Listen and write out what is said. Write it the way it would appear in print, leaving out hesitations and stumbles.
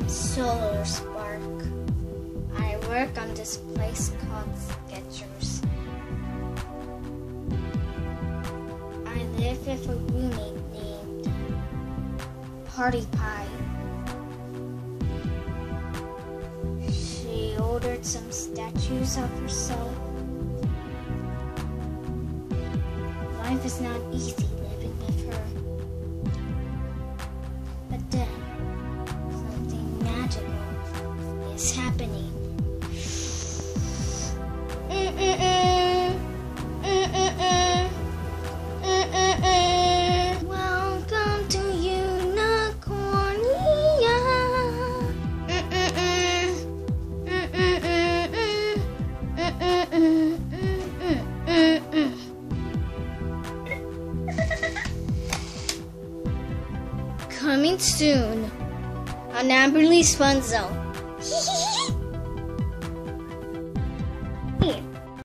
Solar Spark. I work on this place called Skechers. I live with a roommate named Party Pie. She ordered some statues of herself. Life is not easy living with her. But then, something magical is happening. Welcome to unicornia. Coming soon on Amberly's Fun Zone.